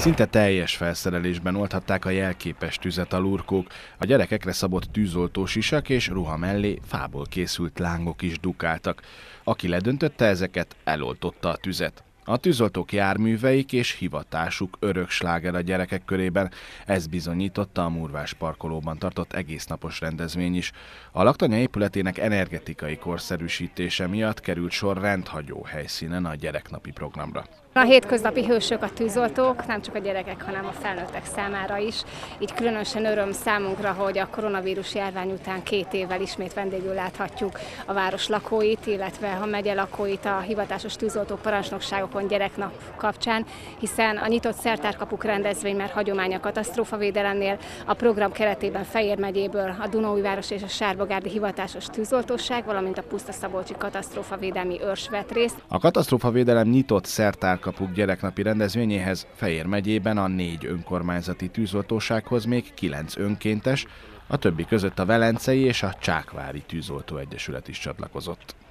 Szinte teljes felszerelésben oldhatták a jelképes tüzet a lurkók, a gyerekekre szabott tűzoltósisak és ruha mellé fából készült lángok is dukáltak. Aki ledöntötte ezeket, eloltotta a tüzet. A tűzoltók járműveik és hivatásuk örök sláger a gyerekek körében, ez bizonyította a Murvás parkolóban tartott egésznapos rendezvény is. A laktanya épületének energetikai korszerűsítése miatt került sor rendhagyó helyszínen a gyereknapi programra. A hétköznapi hősök a tűzoltók, nem csak a gyerekek, hanem a felnőttek számára is. Így különösen öröm számunkra, hogy a koronavírus járvány után 2 évvel ismét vendégül láthatjuk a város lakóit, illetve a megye lakóit a hivatásos tűzoltók parancsnokságokon gyereknap kapcsán, hiszen a nyitott szertárkapuk rendezvény már hagyomány a katasztrófavédelemnél, a program keretében Fejér megyéből a Dunaújváros és a Sárbogárdi hivatásos tűzoltóság, valamint a Puszta-Szabolcsi katasztrófavédelmi őrs vett részt. A katasztrófavédelem nyitott szertárkapuk gyereknapi rendezvényéhez Fejér megyében a 4 önkormányzati tűzoltósághoz még 9 önkéntes, a többi között a Velencei és a Csákvári Tűzoltó Egyesület is csatlakozott.